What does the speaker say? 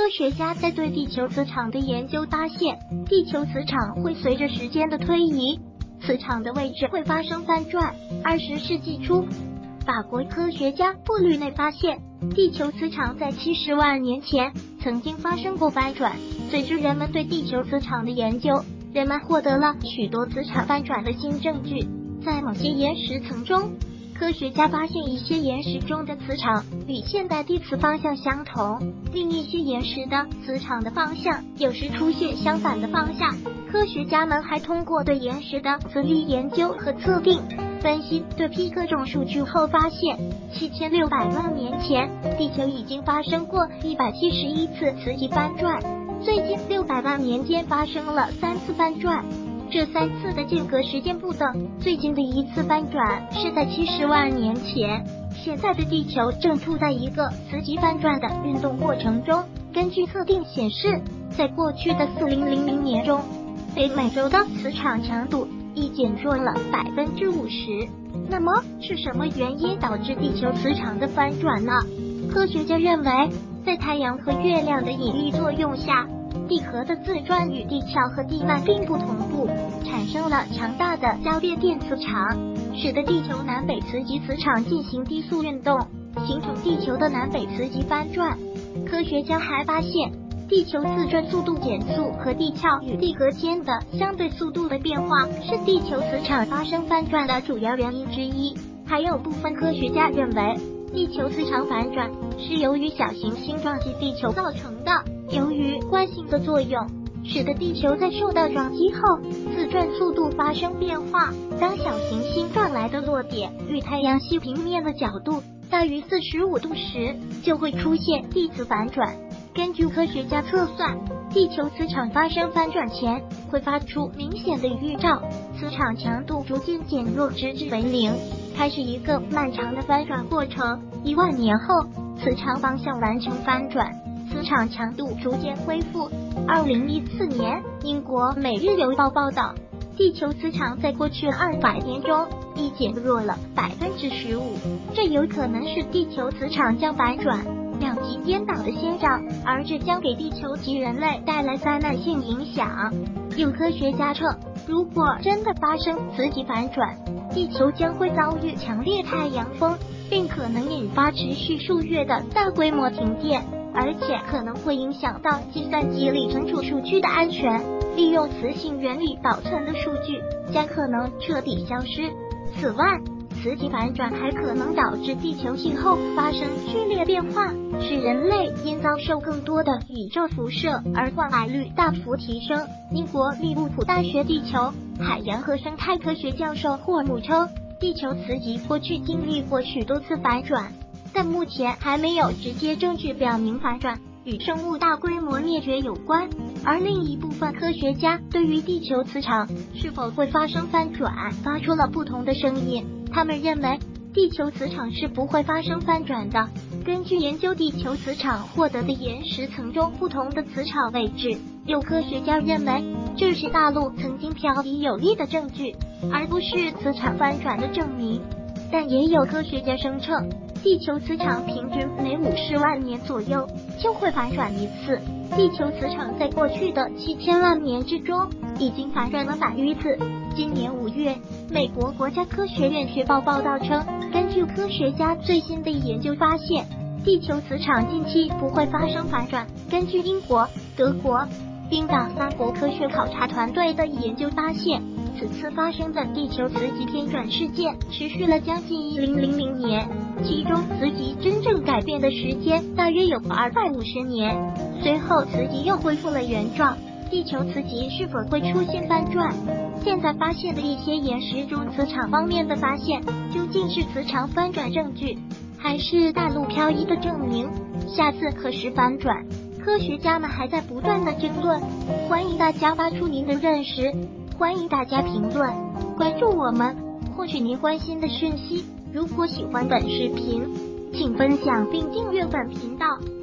科学家在对地球磁场的研究发现，地球磁场会随着时间的推移，磁场的位置会发生翻转。20世纪初，法国科学家布吕内发现，地球磁场在70万年前曾经发生过翻转。随着人们对地球磁场的研究，人们获得了许多磁场翻转的新证据。在某些岩石层中，科学家发现一些岩石中的磁场与现代地磁方向相同，另一些岩石的磁场的方向有时出现相反的方向。科学家们还通过对岩石的磁力研究和测定、分析对比各种数据后发现，7600万年前，地球已经发生过171次磁极翻转，最近600万年间发生了3次翻转。这3次的间隔时间不等，最近的一次翻转是在70万年前。现在的地球正处在一个磁极翻转的运动过程中。根据测定显示，在过去的4000年中，北美洲的磁场强度已减弱了50%。那么是什么原因导致地球磁场的翻转呢？科学家认为，在太阳和月亮的引力作用下，地核的自转与地壳和地幔并不同步，产生了强大的交变电磁场，使得地球南北磁极磁场进行低速运动，形成地球的南北磁极翻转。科学家还发现，地球自转速度减速和地壳与地核间的相对速度的变化是地球磁场发生翻转的主要原因之一。还有部分科学家认为，地球磁场反转是由于小行星撞击地球造成的。由于惯性的作用，使得地球在受到撞击后，自转速度发生变化。当小行星撞来的落点与太阳系平面的角度大于45度时，就会出现地磁反转。根据科学家测算，地球磁场发生翻转前会发出明显的预兆，磁场强度逐渐减弱直至为0，开始一个漫长的翻转过程。1万年后，磁场方向完成翻转，磁场强度逐渐恢复。2014年，英国《每日邮报》报道，地球磁场在过去200年中已减弱了15%，这有可能是地球磁场将反转两极颠倒的先兆，而这将给地球及人类带来灾难性影响。有科学家称，如果真的发生磁极反转，地球将会遭遇强烈太阳风，并可能引发持续数月的大规模停电，而且可能会影响到计算机里存储数据的安全。利用磁性原理保存的数据将可能彻底消失。此外，磁极反转还可能导致地球气候发生剧烈变化，使人类因遭受更多的宇宙辐射而患癌率大幅提升。英国利物浦大学地球、海洋和生态科学教授霍姆称，地球磁极过去经历过许多次反转，但目前还没有直接证据表明反转与生物大规模灭绝有关。而另一部分科学家对于地球磁场是否会发生翻转发出了不同的声音。他们认为地球磁场是不会发生翻转的。根据研究地球磁场获得的岩石层中不同的磁场位置，有科学家认为这是大陆曾经漂移有力的证据，而不是磁场翻转的证明。但也有科学家声称，地球磁场平均每50万年左右就会反转一次。地球磁场在过去的7000万年之中已经反转了100余次。今年5月，美国国家科学院学报报道称，根据科学家最新的研究发现，地球磁场近期不会发生反转。根据英国、德国、冰岛3国科学考察团队的研究发现，此次发生的地球磁极偏转事件持续了将近1000年，其中磁极真正改变的时间大约有250年，随后磁极又恢复了原状。地球磁极是否会出现翻转？现在发现的一些岩石中磁场方面的发现，究竟是磁场翻转证据，还是大陆漂移的证明？下次何时反转？科学家们还在不断的争论，欢迎大家发出您的认识，欢迎大家评论、关注我们，获取您关心的讯息。如果喜欢本视频，请分享并订阅本频道。